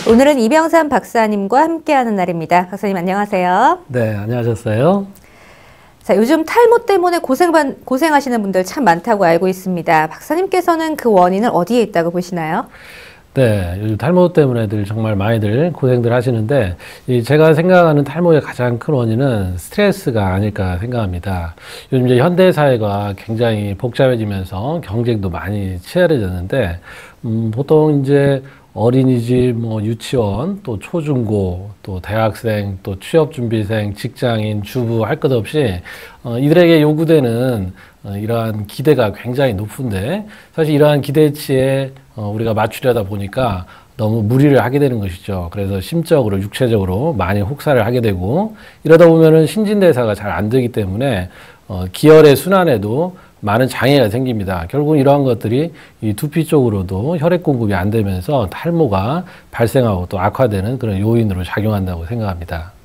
오늘은 이병삼 박사님과 함께하는 날입니다. 박사님 안녕하세요. 네, 안녕하셨어요. 자, 요즘 탈모 때문에 고생하시는 분들 참 많다고 알고 있습니다. 박사님께서는 그 원인은 어디에 있다고 보시나요? 네, 요즘 탈모 때문에들 정말 많이들 고생들 하시는데, 제가 생각하는 탈모의 가장 큰 원인은 스트레스가 아닐까 생각합니다. 요즘 이제 현대 사회가 굉장히 복잡해지면서 경쟁도 많이 치열해졌는데, 보통 이제 어린이집, 유치원, 또 초중고, 또 대학생, 또 취업준비생, 직장인, 주부 할 것 없이 이들에게 요구되는 이러한 기대가 굉장히 높은데, 사실 이러한 기대치에 우리가 맞추려다 보니까 너무 무리를 하게 되는 것이죠. 그래서 심적으로, 육체적으로 많이 혹사를 하게 되고, 이러다 보면은 신진대사가 잘 안 되기 때문에 기혈의 순환에도 많은 장애가 생깁니다. 결국 이러한 것들이 이 두피 쪽으로도 혈액 공급이 안 되면서 탈모가 발생하고 또 악화되는 그런 요인으로 작용한다고 생각합니다.